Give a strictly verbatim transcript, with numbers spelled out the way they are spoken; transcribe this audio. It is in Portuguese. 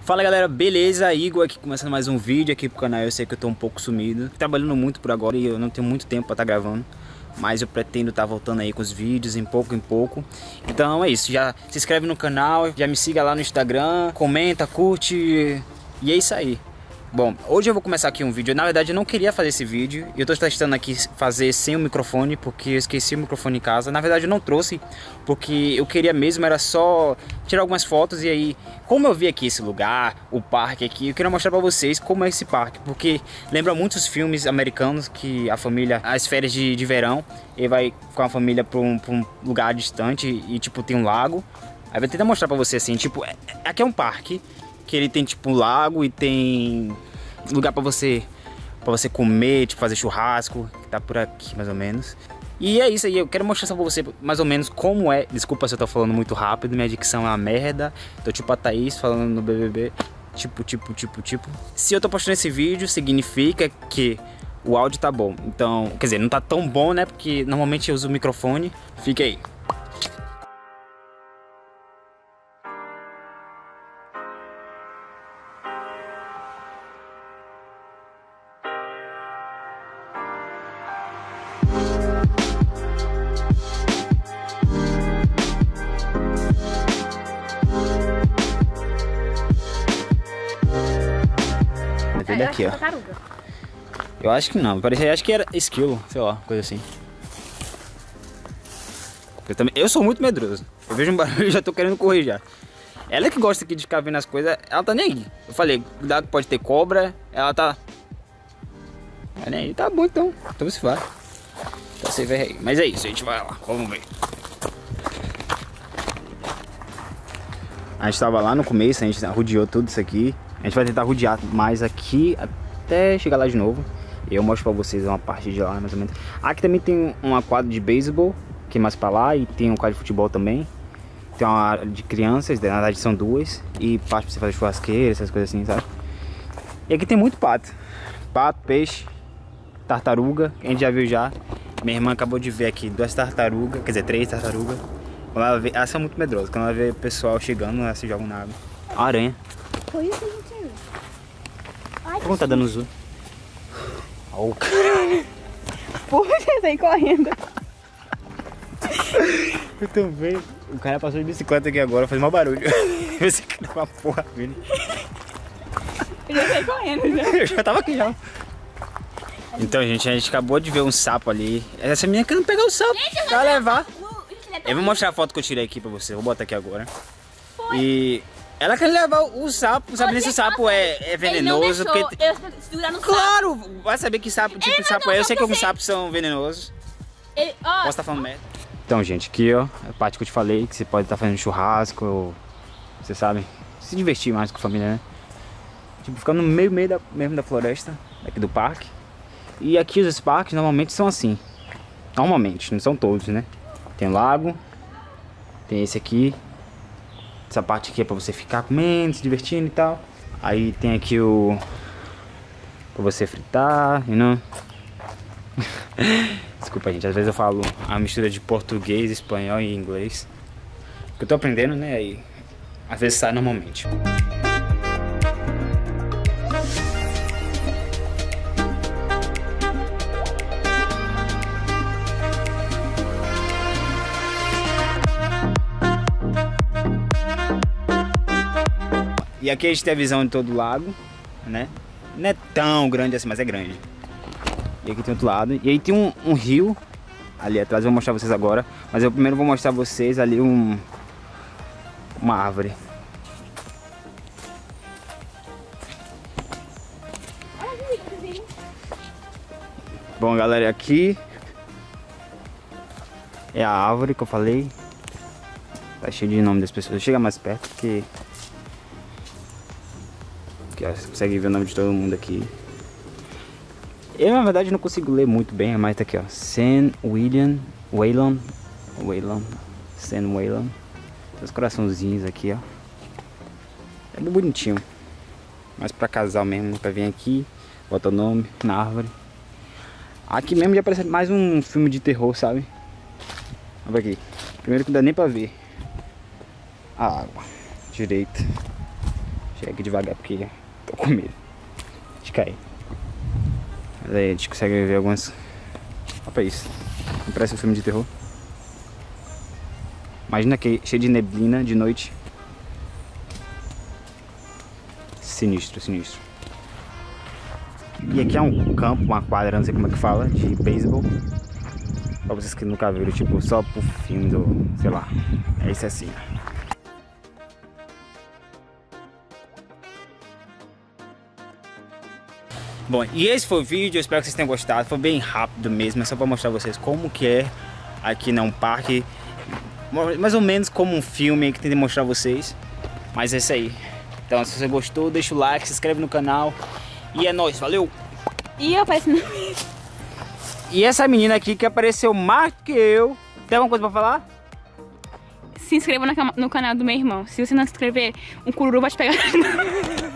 Fala galera, beleza? Igor aqui começando mais um vídeo aqui pro canal. Eu sei que eu tô um pouco sumido, trabalhando muito por agora e eu não tenho muito tempo pra estar gravando, mas eu pretendo estar voltando aí com os vídeos em pouco em pouco. Então é isso, já se inscreve no canal, já me siga lá no Instagram, comenta, curte e é isso aí. Bom, hoje eu vou começar aqui um vídeo. Na verdade eu não queria fazer esse vídeo. Eu tô testando aqui fazer sem o microfone, porque eu esqueci o microfone em casa. Na verdade eu não trouxe, porque eu queria mesmo era só tirar algumas fotos. E aí, como eu vi aqui esse lugar, o parque aqui, eu queria mostrar pra vocês como é esse parque. Porque lembra muitos filmes americanos que a família, as férias de, de verão, ele vai com a família pra um, pra um lugar distante e tipo tem um lago. Aí vou tentar mostrar pra você assim, tipo, é, aqui é um parque que ele tem tipo um lago e tem lugar pra você para você comer, tipo fazer churrasco, que tá por aqui mais ou menos. E é isso aí, eu quero mostrar só pra você mais ou menos como é. Desculpa se eu tô falando muito rápido, minha dicção é uma merda. Tô tipo a Thaís falando no B B B, tipo, tipo, tipo, tipo. Se eu tô postando esse vídeo, significa que o áudio tá bom. Então, quer dizer, não tá tão bom, né, porque normalmente eu uso o microfone. Fica aí. É, Aqui, eu ó. acho, eu acho que não, parecia, acho que era esquilo, sei lá, coisa assim. Eu, também, eu sou muito medroso. Eu vejo um barulho e já tô querendo correr já. Ela que gosta aqui de ficar vendo as coisas, ela tá nem aí. Eu falei, cuidado que pode ter cobra, ela tá. Tá nem aí, tá bom então. Então se vai. Então você vai aí. Mas é isso, a gente vai lá, vamos ver. A gente tava lá no começo, a gente rodeou tudo isso aqui. A gente vai tentar rodear mais aqui até chegar lá de novo. Eu mostro pra vocês uma parte de lá mais ou menos. Aqui também tem uma quadra de beisebol, que é mais pra lá. E tem um quadro de futebol também. Tem uma área de crianças, na verdade são duas. E parte pra você fazer churrasqueira, essas coisas assim, sabe? E aqui tem muito pato. Pato, peixe, tartaruga, que a gente já viu já. Minha irmã acabou de ver aqui duas tartarugas, quer dizer, três tartarugas. Quando ela vê, elas são muito medrosas. Quando ela vê o pessoal chegando, elas se jogam na água. A aranha. Foi isso que a gente viu. Ai, Como tá dando zoom? Oh, porra, eu saí correndo. eu também. O cara passou de bicicleta aqui agora, faz mau barulho. Esse cara é uma porra, filho. Eu já saí correndo já. Eu já tava aqui já. Então, gente, a gente acabou de ver um sapo ali. Essa menina querendo pegar o sapo Gente, pra levar. No... Eu vou mostrar a foto que eu tirei aqui pra você. Vou botar aqui agora. Foi. E ela quer levar o sapo. Sabe se o sapo é, é venenoso? Ele não porque... eu segurar no claro! sapo. Vai saber que sapo, tipo Ele de sapo não, é. Eu só sei que que alguns você- sapos são venenosos. Ele, ó, Posso estar falando merda. Então, gente, aqui ó, a parte que eu te falei, que você pode estar fazendo churrasco, ou, você sabe, se divertir mais com a família, né? Tipo, ficar no meio, meio da, mesmo da floresta, aqui do parque. E aqui os parques normalmente são assim. Normalmente, não são todos, né? Tem um lago, tem esse aqui. Essa parte aqui é pra você ficar comendo, se divertindo e tal. Aí tem aqui o... pra você fritar, you know? Desculpa, gente, às vezes eu falo a mistura de português, espanhol e inglês. Que eu tô aprendendo, né? E às vezes sai normalmente. E aqui a gente tem a visão de todo o lago, né? Não é tão grande assim, mas é grande. E aqui tem outro lado. E aí tem um, um rio ali atrás, eu vou mostrar vocês agora. Mas eu primeiro vou mostrar vocês ali um, uma árvore. Bom, galera, aqui é a árvore que eu falei. Tá cheio de nome das pessoas. Chega mais perto porque... Aqui, ó, você consegue ver o nome de todo mundo aqui. Eu, na verdade, não consigo ler muito bem, mas tá aqui, ó. Sam William Whalen. Whalen. Sam Whalen. Tem os coraçãozinhos aqui, ó. É bem bonitinho. Mas pra casal mesmo, pra vir aqui, bota o nome na árvore. Aqui mesmo já parece mais um filme de terror, sabe? Olha aqui. Primeiro que não dá nem pra ver a água direito. Chega aqui devagar porque tô com medo de cair. Mas aí a gente consegue ver algumas... Olha pra isso. Não parece um filme de terror? Imagina que cheio de neblina de noite. Sinistro, sinistro. E aqui é um campo, uma quadra, não sei como é que fala, de beisebol. Pra vocês que nunca viram, tipo, só pro filme do... sei lá. É isso assim. Bom, e esse foi o vídeo, eu espero que vocês tenham gostado. Foi bem rápido mesmo, é só pra mostrar pra vocês como que é aqui num parque. Mais ou menos como um filme que tem que mostrar a vocês. Mas é isso aí. Então, se você gostou, deixa o like, se inscreve no canal. E é nóis, valeu! E eu parecendo... E essa menina aqui que apareceu mais que eu. Tem alguma coisa pra falar? Se inscreva no canal do meu irmão. Se você não se inscrever, um cururu vai te pegar.